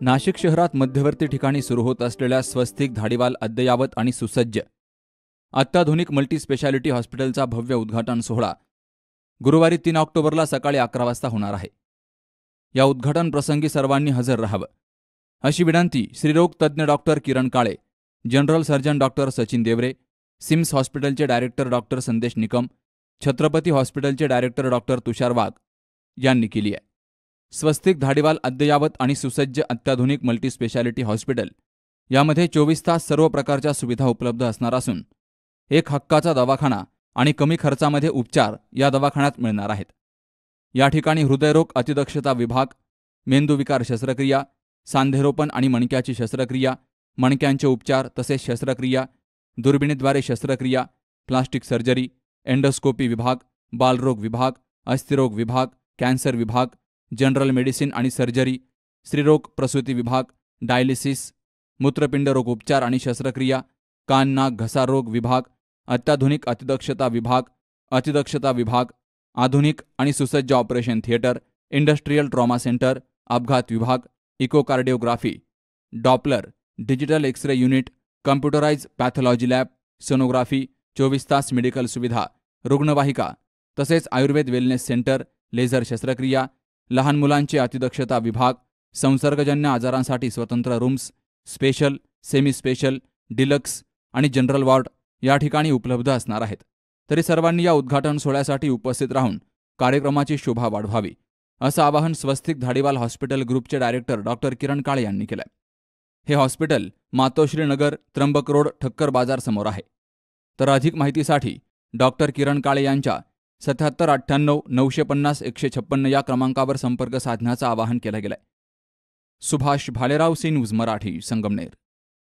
नाशिक शहरात मध्यवर्ती ठिकाणी सुरू होत असलेल्या स्वस्तिक धाडीवाल अद्ययावत आणि सुसज्ज अत्याधुनिक मल्टी स्पेशालिटी हॉस्पिटलचा भव्य उद्घाटन सोहळा गुरुवारी 3 ऑक्टोबरला सकाळी 11 वाजता होणार आहे। या उद्घाटन प्रसंगी सर्वांनी हजर राहावं अशी विनंती श्रीरोग तज्ञ doctor Kiran Kale, general surgeon doctor Sachin Deore, SIMS हॉस्पिटलचे डायरेक्टर डॉक्टर संदेश निकम, छत्रपती हॉस्पिटलचे डायरेक्टर डॉक्टर तुषार वाघ यांनी केली आहे। स्वस्तिक धाडीवाल अद्ययावत आणि सुसज्ज अत्याधुनिक मल्टी स्पेशालिटी हॉस्पिटल यामध्ये 24 तास सर्व प्रकारच्या सुविधा उपलब्ध असणार असून एक हक्काचा दवाखाना आणि कमी खर्चामध्ये उपचार या दवाखान्यात मिळणार आहेत। या ठिकाणी हृदयरोग अतिदक्षता विभाग, मेंदूविकार शस्त्रक्रिया, सांधेरोपण आणि मणक्याची शस्त्रक्रिया, मणक्यांचे उपचार तसेच शस्त्रक्रिया, दुर्बिणीद्वारे शस्त्रक्रिया, प्लास्टिक सर्जरी, एंडोस्कोपी विभाग, बालरोग विभाग, अस्थिरोग विभाग, कॅन्सर विभाग, जनरल मेडिसिन आणि सर्जरी, स्त्रीरोग प्रसूती विभाग, डायलिसिस, मूत्रपिंड रोग उपचार आणि शस्त्रक्रिया, कान नाक घसा रोग विभाग, अत्याधुनिक अतिदक्षता विभाग, आधुनिक आणि सुसज्ज operation theatre, industrial trauma centre, अपघात विभाग, echocardiography, Doppler, digital x ray unit, computerise pathology lab, sonography, 24 तास मेडिकल सुविधा, रुग्णवाहिका तसेच आयुर्वेद वेलनेस सेंटर, लेझर शस्त्रक्रिया, लहान मुलांचे अतिदक्षता विभाग, संसर्गजन्य आजारांसाठी स्वतंत्र rooms, special, semi special, deluxe आणि जनरल वॉर्ड या ठिकाणी उपलब्ध असणार आहेत। तरी सर्वांनी या उद्घाटन सोहळ्यासाठी उपस्थित राहून कार्यक्रमाची शोभा वाढवावी असं आवाहन स्वस्तिक धाडीवाल हॉस्पिटल ग्रुपचे डायरेक्टर डॉक्टर किरण काळे यांनी केलं। हे हॉस्पिटल मातोश्री नगर, त्र्यंबक रोड, ठक्कर बाजार समोर आहे। तर अधिक माहितीसाठी डॉक्टर किरण काळे यांच्या 7798 950 156 या क्रमांकावर संपर्क साधण्याचं आवाहन केलं गेलंय। Subhash Bhalerao, C News Marathi, Sangamner.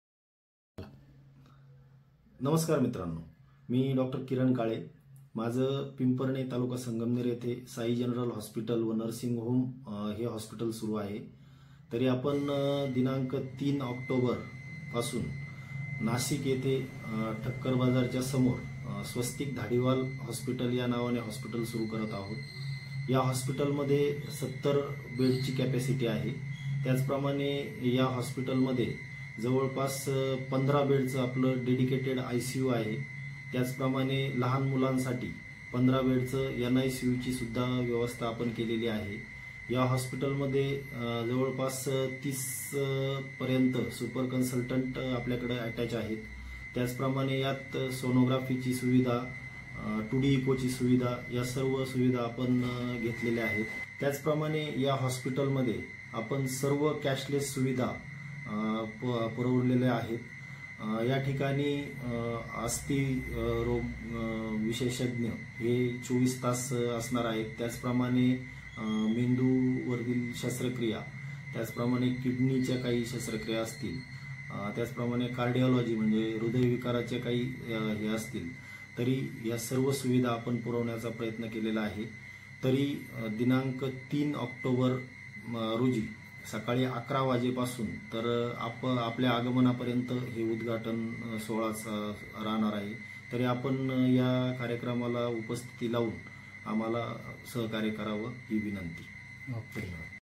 नमस्कार मित्रांनो, मी डॉक्टर किरण काळे। माझं पिंपरणे तालुका संगमनेर येथे साई जनरल हॉस्पिटल व नर्सिंग होम हे हॉस्पिटल सुरू आहे। तरी आपण दिनांक 3 ऑक्टोबर पासून नाशिक येथे ठक्कर बाजारच्या समोर स्वस्तिक धाडीवाल हॉस्पिटल या नावाने हॉस्पिटल सुरू करत आहोत। या हॉस्पिटलमध्ये 70 बेडची कॅपॅसिटी आहे। त्याचप्रमाणे या हॉस्पिटलमध्ये जवळपास 15 बेडचं आपलं डेडिकेटेड ICU आहे। त्याचप्रमाणे लहान मुलांसाठी 15 बेडचं NICU ची सुद्धा व्यवस्था आपण केलेली आहे। या हॉस्पिटलमध्ये जवळपास 30 पर्यंत सुपर कन्सल्टंट आपल्याकडे अटॅच आहेत। त्याचप्रमाणे यात सोनोग्राफीची सुविधा, 2D इकोची सुविधा या सर्व सुविधा आपण घेतलेल्या आहेत। त्याचप्रमाणे या हॉस्पिटलमध्ये आपण सर्व कॅशलेस सुविधा पुरवलेल्या आहेत। या ठिकाणी अस्थि रोग विशेषज्ञ हे 24 तास असणार आहेत। त्याचप्रमाणे मेंदूवरील शस्त्रक्रिया, त्याचप्रमाणे किडनीच्या काही शस्त्रक्रिया असतील, त्याचप्रमाणे कार्डिओलॉजी म्हणजे हृदयविकाराच्या काही हे असतील, तरी या सर्व सुविधा आपण पुरवण्याचा प्रयत्न केलेला आहे। तरी दिनांक 3 ऑक्टोबर रोजी सकाळी 11 वाजेपासून तर आपल्या आगमनापर्यंत हे उद्घाटन सोहळा राहणार आहे। तरी आपण या कार्यक्रमाला उपस्थिती लावून आम्हाला सहकार्य करावं ही विनंती।